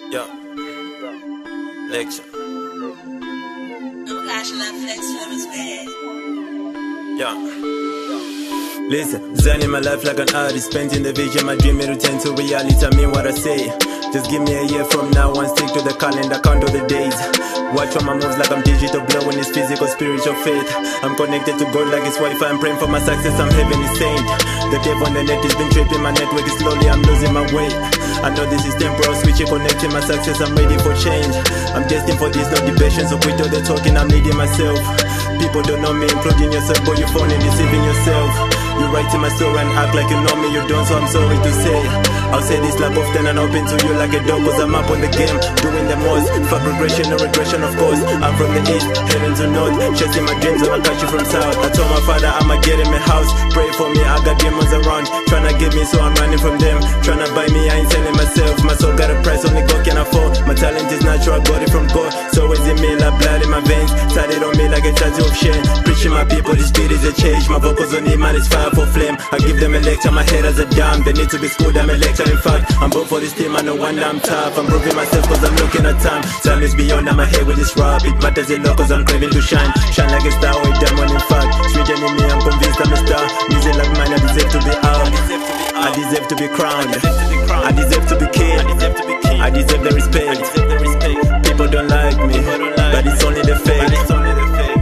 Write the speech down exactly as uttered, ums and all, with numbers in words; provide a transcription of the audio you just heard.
Yeah. Lecture. Oh gosh, I love flex time is bad. Yeah. Listen, designing my life like an artist, painting the vision, my dream it return to reality. I mean what I say. Just give me a year from now, one stick to the calendar, count all the days. Watch all my moves like I'm digital, blowing it's physical, spiritual faith. I'm connected to God like it's Wi-Fi. I'm praying for my success, I'm heavenly saint. The devil on the net has been tripping my network, is slowly I'm losing my way. I know this is temporal, switching, connecting my success, I'm ready for change. I'm destined for this, no debating, so quit all the talking, I'm needing myself. People don't know me, including yourself, but you're phoning, deceiving yourself. You write in my story and act like you know me, you don't, so I'm sorry to say. I'll say this like often and open to you like a dog, cause I'm up on the game, doing the most. Fuck regression, no regression of course. I'm from the east, heading to north, chasing my dreams, I'ma catch you from south. I told my father I'ma get in my house, pray for me, I got demons around, tryna get me so I'm running from them. Tryna buy me, I ain't selling myself, my soul got a price, only God can afford. My talent is natural, I got it from God, so it's in me like blood in my veins. Started on me like a tattoo of shame, preaching my people, the spirit is a change. My vocals on it, man, it's fire for flame. I give them a lecture, my head as a dam. They need to be schooled, I'm a lecture. In fact, I'm both for this team, I know one I'm tough. I'm proving myself cause I'm looking at time. Time is beyond, I'm ahead with this rap. It matters a lot cause I'm craving to shine. Shine like a star or a diamond in fact. Sweet in me, I'm convinced I'm a star. Music like mine, I deserve to be out. I deserve to be crowned. I deserve to be king. I deserve the respect. People don't like me, but it's only the fake.